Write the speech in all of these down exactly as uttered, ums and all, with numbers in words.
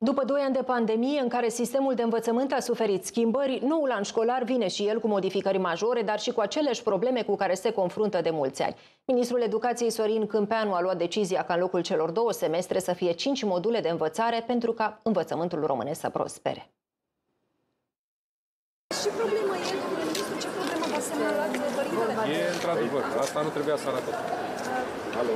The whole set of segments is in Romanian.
După doi ani de pandemie în care sistemul de învățământ a suferit schimbări, noul an școlar vine și el cu modificări majore, dar și cu aceleași probleme cu care se confruntă de mulți ani. Ministrul Educației Sorin Câmpeanu a luat decizia ca în locul celor două semestre să fie cinci module de învățare pentru ca învățământul românesc să prospere. Ce problemă e, domnule ministru? Ce problemă v-a semnalat părintele? E într-adevăr. Asta nu trebuia să arate. Alo.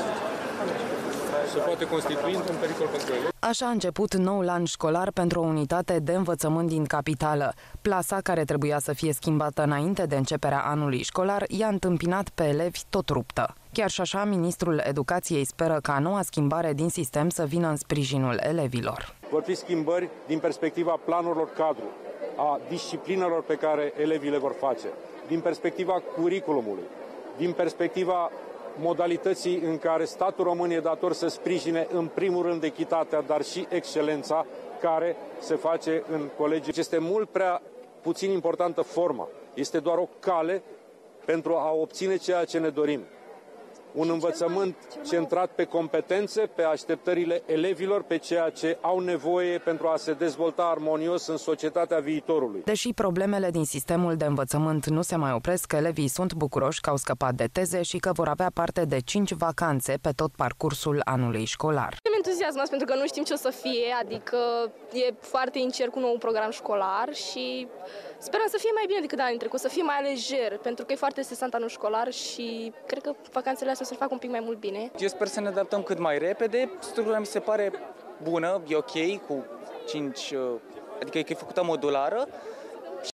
Se poate constitui într-un pericol pentru ele. Așa a început noul an școlar pentru o unitate de învățământ din capitală. Plasa, care trebuia să fie schimbată înainte de începerea anului școlar, i-a întâmpinat pe elevi tot ruptă. Chiar și așa, ministrul Educației speră ca noua schimbare din sistem să vină în sprijinul elevilor. Vor fi schimbări din perspectiva planurilor cadru, a disciplinelor pe care elevii le vor face, din perspectiva curiculumului, din perspectiva modalității în care statul român e dator să sprijine în primul rând echitatea, dar și excelența care se face în colegii. Este mult prea puțin importantă forma. Este doar o cale pentru a obține ceea ce ne dorim. Un învățământ centrat pe competențe, pe așteptările elevilor, pe ceea ce au nevoie pentru a se dezvolta armonios în societatea viitorului. Deși problemele din sistemul de învățământ nu se mai opresc, elevii sunt bucuroși că au scăpat de teze și că vor avea parte de cinci vacanțe pe tot parcursul anului școlar. Suntem entuziasmați pentru că nu știm ce o să fie, adică e foarte incert cu nou program școlar și sperăm să fie mai bine decât anii trecuți, să fie mai lejer, pentru că e foarte stresant anul școlar și cred că vacanțele astea o să facă un pic mai mult bine. Eu sper să ne adaptăm cât mai repede. Structura mi se pare bună, e ok, cu cinci, adică e făcută modulară.